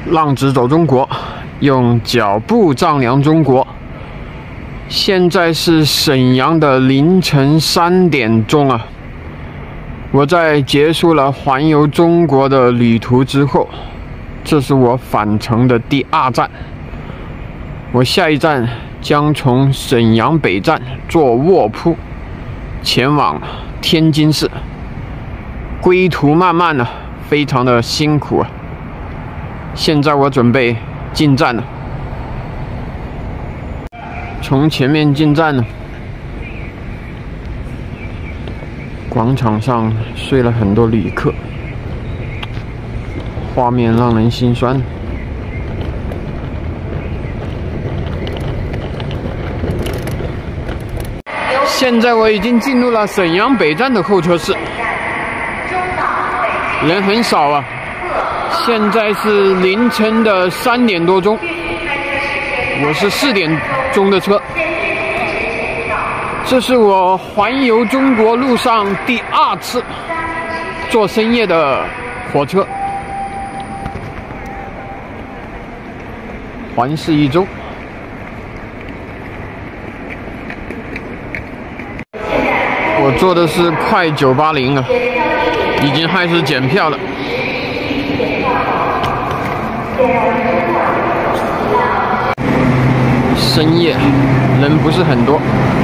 浪子走中国，用脚步丈量中国。现在是沈阳的凌晨3点钟啊！我在结束了环游中国的旅途之后，这是我返程的第2站。我下一站将从沈阳北站坐卧铺前往天津市。归途漫漫啊，非常的辛苦啊！现在我准备进站了。从前面进站呢，广场上睡了很多旅客，画面让人心酸。现在我已经进入了沈阳北站的候车室，人很少啊。现在是凌晨的3点多钟，我是4点钟的车。这是我环游中国路上第2次坐深夜的火车，环视一周。我坐的是快980啊，已经开始检票了。深夜人不是很多。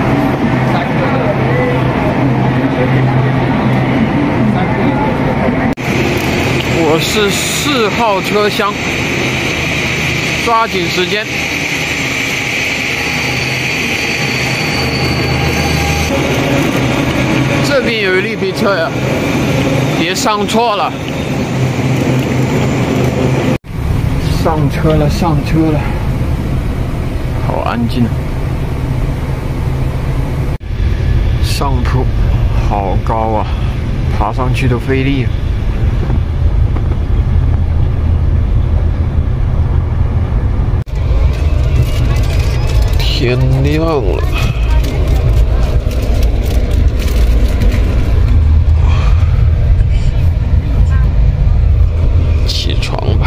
我是4号车厢，抓紧时间。这边有一绿皮车呀，别上错了。上车了，上车了，好安静。上铺好高啊，爬上去都费力。天亮了。起床吧。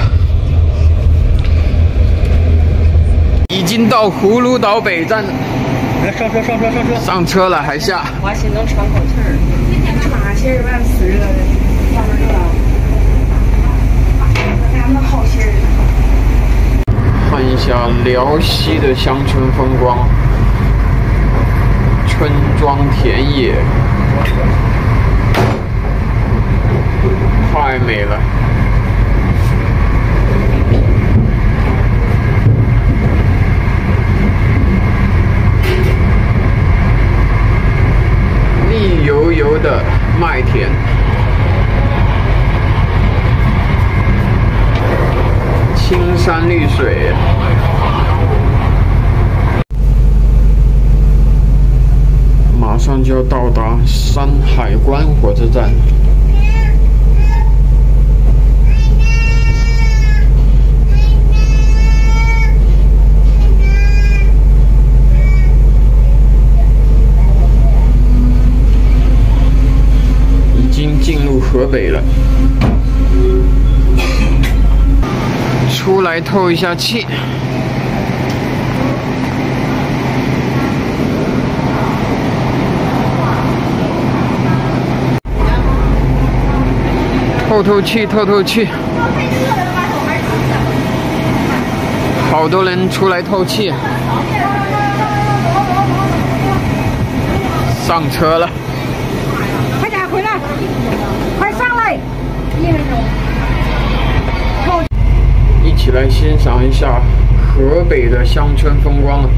已经到葫芦岛北站了。上车，上车，上车！上车了还下？ 我心能喘口气儿。插气儿完死热的，上面热了。咱们好气儿。 看一下辽西的乡村风光，村庄田野，太美了。绿油油的麦田，青山绿水。马上就要到达山海关火车站。已经进入河北了。出来透一下气。透透气，透透气。好多人出来透气。上车了。 快点回来，快上来！ 一起来欣赏一下河北的乡村风光了。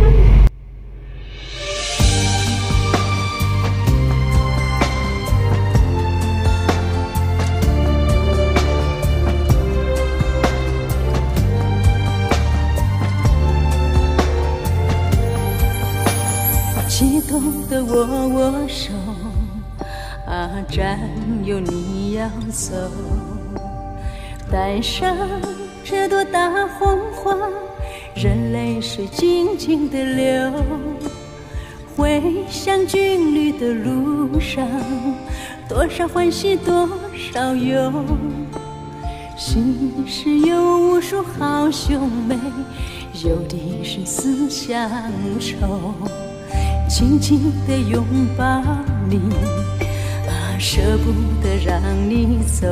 激动的握手啊，战友你要走，带上这朵大红花，任泪水静静地流。回乡军旅的路上，多少欢喜多少忧， 心事有无数好兄妹，有的是思乡愁，紧紧地拥抱你，舍不得让你走。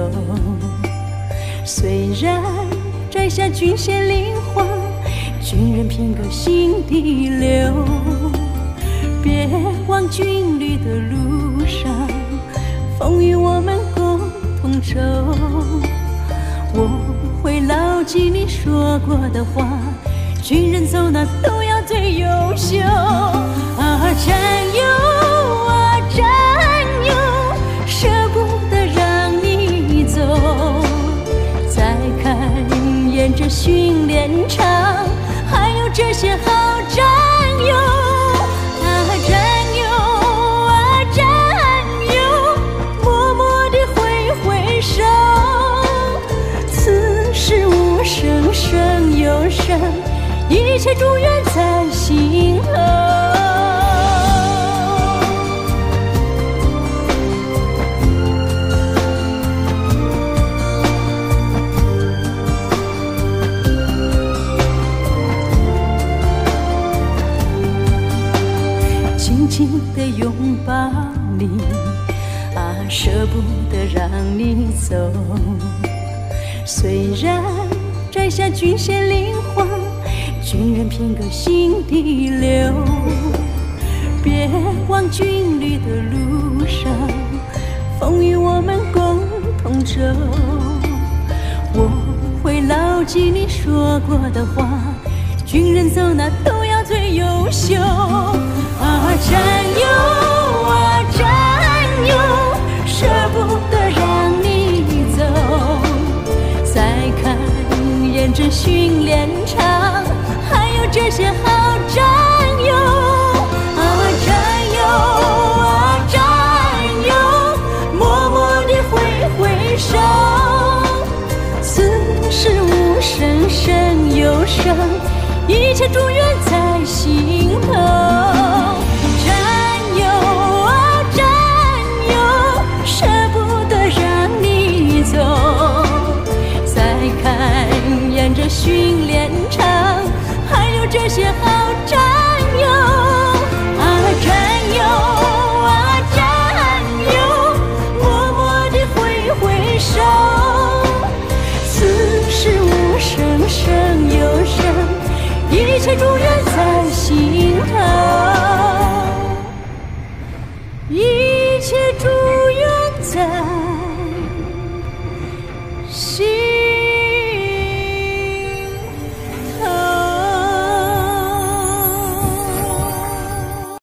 虽然摘下君衔菱花，军人偏搁心底留。别忘军旅的路上，风雨我们共同走。我会牢记你说过的话，军人走哪都要最优秀。战友啊战友，舍不得让你走。再看沿着训练场，还有这些好战友。战友啊战友，默默地挥挥手。此事无声胜有声，一切祝愿在心头。紧紧地拥抱你，舍不得让你走。虽然摘下君衔菱花，军人偏搁心底留。别忘军旅的路上，风雨我们共同走。我会牢记你说过的话，军人走哪都要最优秀。战友啊战友，舍不得让你走。再看沿着训练场，还有这些好战友。战友啊战友，默默地挥挥手。此事无声胜有声，一切祝愿在心头。战友啊战友，舍不得让你走。再看沿着训练场，还有这些好战友。战友啊战友，默默地挥挥手。此事无声胜有声，一切祝愿在心头，一切祝愿在